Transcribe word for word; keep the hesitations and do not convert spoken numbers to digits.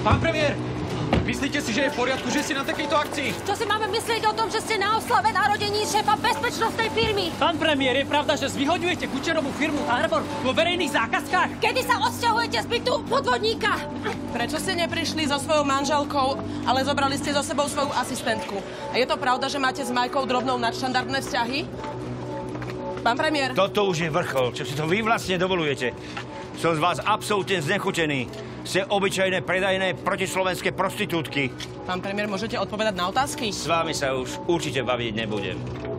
Pán premiér, myslíte si, že je v poriadku, že ste na takejto akcii? Čo si máme myslieť o tom, že ste na oslave narodení šéfa bezpečnostnej firmy? Pán premiér, je pravda, že zvyhoďujete Kučerovú firmu Harbor vo verejných zákazkách? Kedy sa odsťahujete z bytu podvodníka? Prečo ste neprišli so svojou manželkou, ale zobrali ste so sebou svoju asistentku? A je to pravda, že máte s Majkou Drobnou nadštandardné vzťahy? Pán premiér. Toto už je vrchol. Čo si to vy vlastne dovolujete? Som z vás absolútne znechutený. Ste obyčajné predajné protislovenské prostitútky. Pán premiér, môžete odpovedať na otázky? S vámi sa už určite baviť nebudem.